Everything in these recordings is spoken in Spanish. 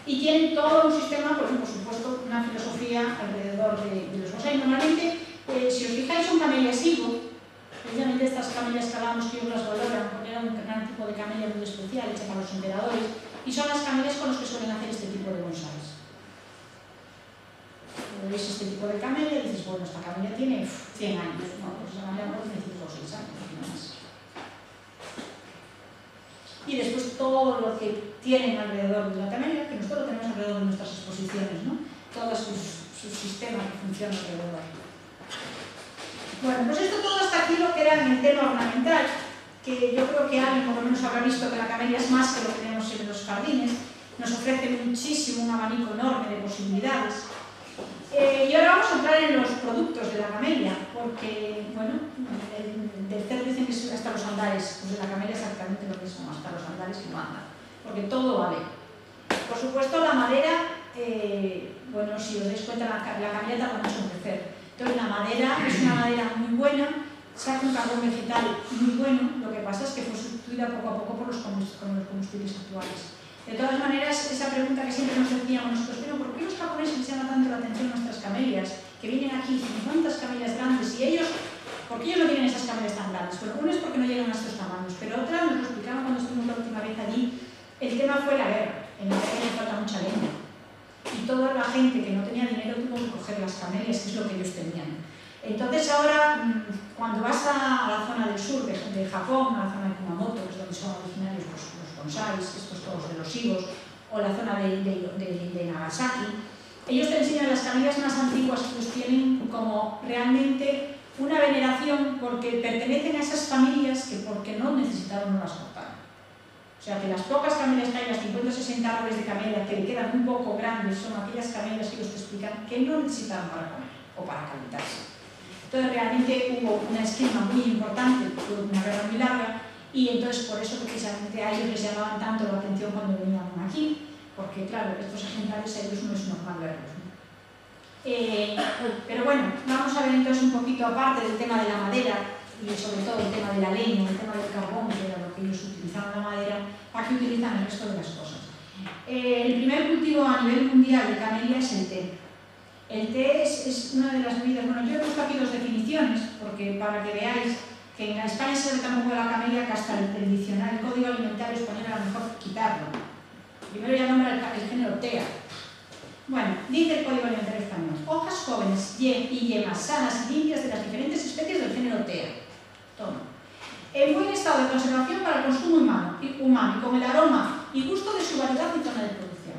Y tienen todo un sistema, pues, por supuesto, una filosofía alrededor de los bonsai. Normalmente, si os fijáis, son camelias higo, precisamente estas camelias que hablábamos que ellos las valoran, porque era un gran tipo de camelia muy especial, hecha para los emperadores, y son las camelias con las que suelen hacer este tipo de bonsais. Veis este tipo de camelia y dices, bueno, esta camelia tiene 100 años, no, pues esta camelia tiene 5 o 6 años, no más. Y después todo lo que tienen alrededor de la camelia, que nosotros lo tenemos alrededor de nuestras exposiciones, ¿no? Todos sus sistemas que funcionan alrededor. Bueno, pues esto todo hasta aquí lo que era en el tema ornamental, que yo creo que alguien por lo menos habrá visto que la camelia es más que lo que tenemos en los jardines, nos ofrece muchísimo, un abanico enorme de posibilidades. Y ahora vamos a entrar en los productos de la camelia, porque, bueno, del CER dicen que es hasta los andares, pues de la camelia exactamente lo mismo, hasta los andares que no andan, porque todo vale. Por supuesto, la madera, bueno, si os dais cuenta, la camelia tarda mucho en crecer. Entonces, la madera es una madera muy buena, saca un carbón vegetal muy bueno, lo que pasa es que fue sustituida poco a poco por los combustibles actuales. De todas maneras, esa pregunta que siempre nos decíamos nosotros, pero ¿por qué los japoneses les llama tanto la atención nuestras camelias? Que vienen aquí 50 camelias grandes y ellos, ¿por qué ellos no tienen esas camelias tan grandes? Bueno, una es porque no llegan a estos tamaños, pero otra, nos lo explicaban cuando estuvimos la última vez allí, el tema fue la guerra. En la guerra le falta mucha leña. Y toda la gente que no tenía dinero tuvo que coger las camelias, que es lo que ellos tenían. Entonces ahora, cuando vas a la zona del sur de Japón, a la zona de Kumamoto, que es donde son originarios los bonsais, estos todos de los higos, o la zona de Nagasaki, ellos te enseñan las camelias más antiguas que los tienen como realmente una veneración porque pertenecen a esas familias que porque no necesitaron no las cortaron. O sea que las pocas camelias que hay, las 50 o 60 árboles de camelia que le quedan un poco grandes, son aquellas camelias que ellos te explican que no necesitaron para comer o para calentarse. Entonces realmente hubo una esquema muy importante, fue una guerra muy larga, y entonces por eso precisamente a ellos les llamaban tanto la atención cuando venían aquí, porque claro, estos ejemplares a ellos no es normal verlos, ¿no? Pero bueno, vamos a ver entonces un poquito aparte del tema de la madera y sobre todo el tema de la leña, el tema del carbón, que era lo que ellos utilizaban la madera, para qué utilizan el resto de las cosas. El primer cultivo a nivel mundial de camelia es el té. El té es una de las bebidas, bueno, yo he puesto aquí dos definiciones, porque para que veáis que en España se ve tan poco la camelia que hasta el diccionario, el Código Alimentario Español, a lo mejor quitarlo. Primero ya nombra el género tea. Bueno, dice el Código Alimentario Español: hojas jóvenes y yemas sanas y limpias de las diferentes especies del género tea. Toma. En buen estado de conservación para el consumo humano y con el aroma y gusto de su variedad y zona de producción.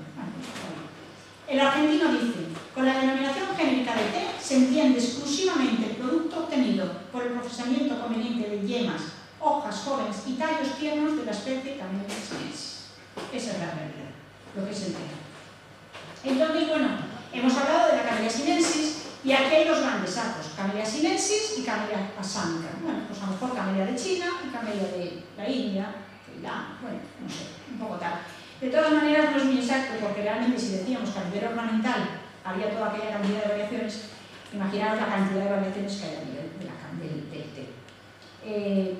El argentino dice: con la denominación genérica de té se entiende exclusivamente el producto obtenido por el procesamiento conveniente de yemas, hojas jóvenes y tallos tiernos de la especie Camellia sinensis. Esa es la realidad, lo que es el té. Entonces, bueno, hemos hablado de la Camellia sinensis y aquí hay dos grandes sacos: Camellia sinensis y Camellia asánica. Bueno, pues a lo mejor Camellia de China y Camellia de la India, bueno, no sé, un poco tal. De todas maneras no es muy exacto, porque realmente si decíamos que a nivel ornamental había toda aquella cantidad de variaciones, imaginaos la cantidad de variaciones que hay a nivel del té.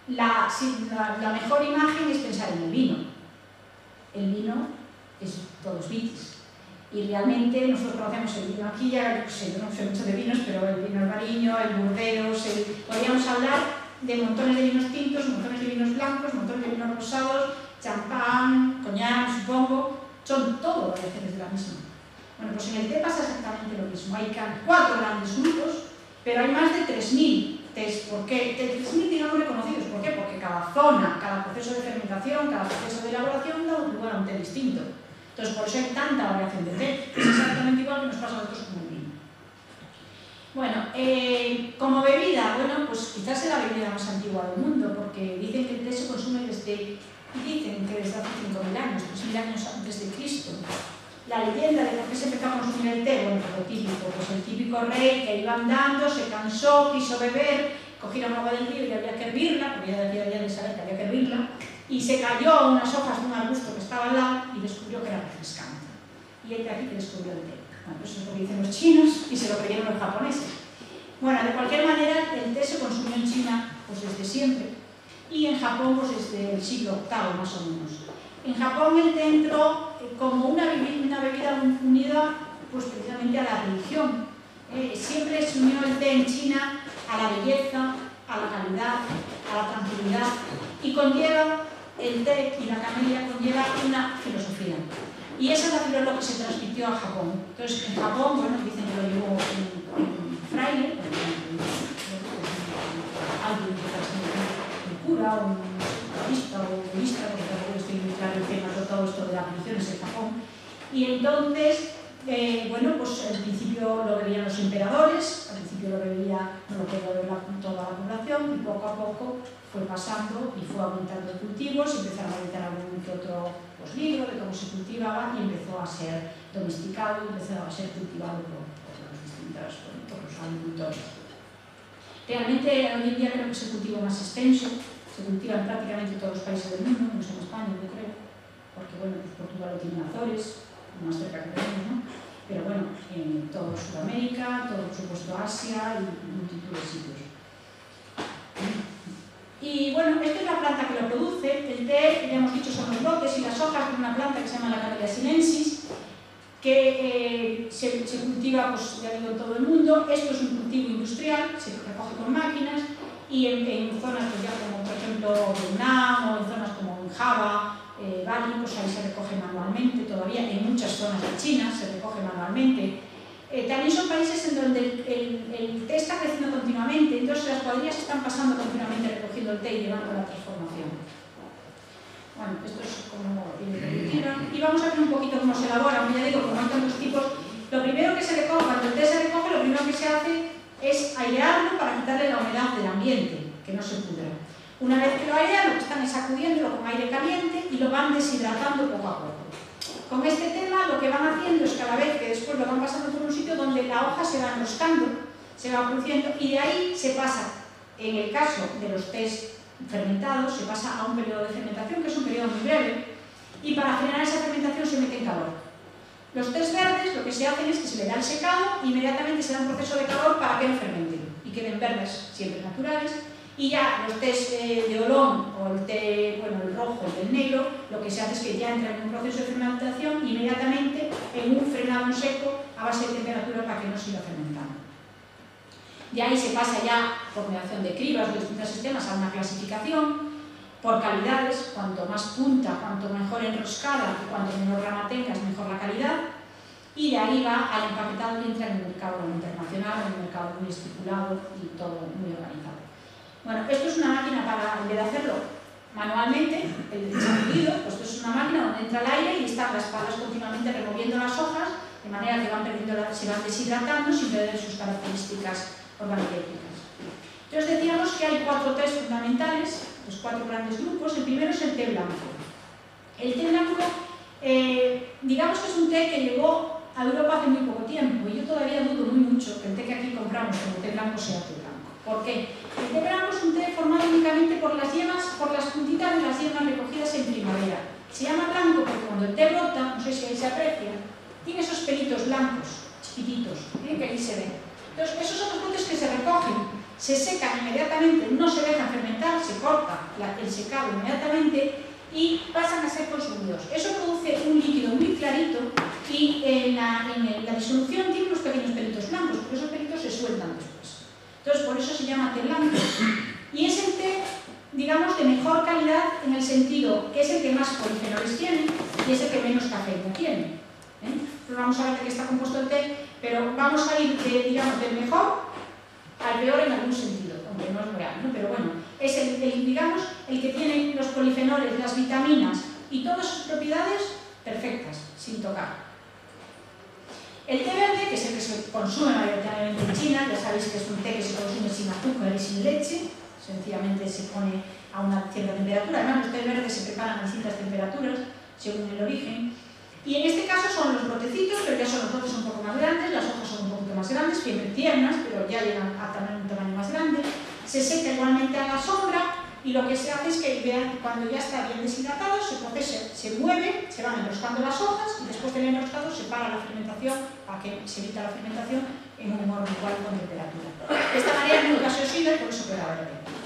La mejor imagen es pensar en el vino. El vino es todos vitis. Y realmente nosotros conocemos el vino aquí, ya yo no sé mucho de vinos, pero el vino albariño, el burdeos, podríamos hablar de montones de vinos tintos, montones de vinos blancos, montones de vinos rosados, champán, coñac, supongo, son todo variaciones de la misma. Bueno, pues en el té pasa exactamente lo mismo. Hay 4 grandes grupos, pero hay más de 3.000 tés. ¿Por qué? 3.000 digamos reconocidos. ¿Por qué? Porque cada zona, cada proceso de fermentación, cada proceso de elaboración da un lugar a un té distinto. Entonces, por eso hay tanta variación de té. Es exactamente igual que nos pasa a nosotros con el vino. Bueno, como bebida, bueno, pues quizás es la bebida más antigua del mundo, porque dicen que el té se consume desde hace 5.000 años, 3.000 años antes de Cristo. La leyenda de por qué se empezó a consumir el té, bueno, pues lo típico, pues el típico rey que iba andando, se cansó, quiso beber, cogieron agua del río y había que hervirla, porque ya decía de saber que había que hervirla, y se cayó a unas hojas de un arbusto que estaba al lado y descubrió que era refrescante. Y es de aquí que descubrió el té. Bueno, eso es lo que dicen los chinos y se lo creyeron los japoneses. Bueno, de cualquier manera, el té se consumió en China pues desde siempre y en Japón pues desde el siglo VIII más o menos. En Japón el té entró como una bebida pues precisamente a la religión. Siempre se unió el té en China a la belleza, a la calidad, a la tranquilidad, y conlleva, el té y la camelia conlleva una filosofía. Y esa es la lo que se transmitió a Japón. Entonces, en Japón, bueno, dicen que lo llevó un fraile, alguien que transmitió un cura, o un budista, o un budista, porque tampoco estoy muy claro el tema de todo esto de las religiones en Japón. Y entonces, bueno, pues al principio lo bebían los emperadores, al principio lo bebía, no lo podía beber toda la población, y poco a poco fue pasando y fue aumentando cultivos, empezaron a editar algún que otro pues, libro de cómo se cultivaba y empezó a ser domesticado y empezó a ser cultivado por los agricultores. Realmente hoy en día creo que es el cultivo más extenso, se cultiva en prácticamente todos los países del mundo, menos en España, yo creo, porque bueno, pues Portugal lo tiene en Azores, más cerca que tenemos, ¿no? Pero bueno, en todo Sudamérica, todo por supuesto Asia y multitud de sitios. Y bueno, esta es la planta que lo produce. El té, ya hemos dicho, son los brotes y las hojas de una planta que se llama la Camellia sinensis, que se cultiva, pues ya digo, en todo el mundo. Esto es un cultivo industrial, se recoge con máquinas y en zonas pues ya como por ejemplo Vietnam o en zonas como en Java, Bali, pues ahí se recoge manualmente todavía, en muchas zonas de China se recoge manualmente. También son países en donde el té está creciendo continuamente, entonces las cuadrillas están pasando continuamente recogiendo el té y llevando la transformación. Bueno, esto es como y vamos a ver un poquito cómo se elabora. Ya digo, como hay tantos tipos, lo primero que se recoge, cuando el té se recoge, lo primero que se hace es airearlo para quitarle la humedad del ambiente, que no se pudra. Una vez que lo airean, lo que están es sacudiéndolo con aire caliente y lo van deshidratando poco a poco. Con este tema lo que van haciendo es cada vez que después lo van pasando por un sitio donde la hoja se va enroscando, se va produciendo y de ahí se pasa, en el caso de los tés fermentados, se pasa a un periodo de fermentación que es un periodo muy breve y para frenar esa fermentación se mete en calor. Los tés verdes lo que se hacen es que se le da el secado e inmediatamente se da un proceso de calor para que no fermenten y queden verdes siempre naturales. Y ya los tés de olón o el té, bueno, el rojo y el negro, lo que se hace es que ya entran en un proceso de fermentación inmediatamente en un frenado en seco a base de temperatura para que no siga fermentando. De ahí se pasa ya por mediación de cribas o de distintos sistemas a una clasificación por calidades, cuanto más punta, cuanto mejor enroscada y cuanto menor rama tengas, mejor la calidad. Y de ahí va al empaquetado y entra en el mercado internacional, en el mercado muy estipulado y todo muy organizado. Bueno, esto es una máquina para, en vez de hacerlo manualmente, el sacudido, pues esto es una máquina donde entra el aire y están las palas continuamente removiendo las hojas, de manera que van perdiendo, se van deshidratando sin perder sus características organolépticas. Entonces decíamos que hay 4 tés fundamentales, los 4 grandes grupos. El primero es el té blanco. El té blanco, digamos que es un té que llegó a Europa hace muy poco tiempo y yo todavía dudo muy mucho que el té que aquí compramos como té blanco sea té blanco. ¿Por qué? El té blanco es un té formado únicamente por las yemas, por las puntitas de las yemas recogidas en primavera. Se llama blanco porque cuando el té brota, no sé si ahí se aprecia, tiene esos pelitos blancos, chiquititos, que ahí se ven. Entonces, esos son los brotes que se recogen, se secan inmediatamente, no se dejan fermentar, se corta el secado inmediatamente y pasan a ser consumidos. Eso produce un líquido muy clarito y en la disolución tiene unos pequeños pelitos blancos, porque esos pelitos se sueltan después. Entonces, por eso se llama té blanco. Y es el té, digamos, de mejor calidad en el sentido que es el que más polifenoles tiene y es el que menos cafeína tiene. Entonces vamos a ver de qué está compuesto el té, pero vamos a ir, digamos, del mejor al peor en algún sentido, aunque no es real, ¿no? Pero bueno, es digamos, el que tiene los polifenoles, las vitaminas y todas sus propiedades perfectas, sin tocar. El té verde, que es el que se consume mayoritariamente en China, ya sabéis que es un té que se consume sin azúcar y sin leche, sencillamente se pone a una cierta temperatura. Además, los tés verdes se preparan a distintas temperaturas, según el origen. Y en este caso son los brotecitos, pero ya son los brotes un poco más grandes, las hojas son un poquito más grandes, siempre tiernas, pero ya llegan a tener un tamaño más grande. Se seca igualmente a la sombra y lo que se hace es que vean, cuando ya está bien deshidratado, se procesa, se mueve, se van enroscando las hojas y después de enroscado se para la fermentación para que se evita la fermentación en un horno igual con temperatura. De esta manera nunca se oxida y por eso queda verde.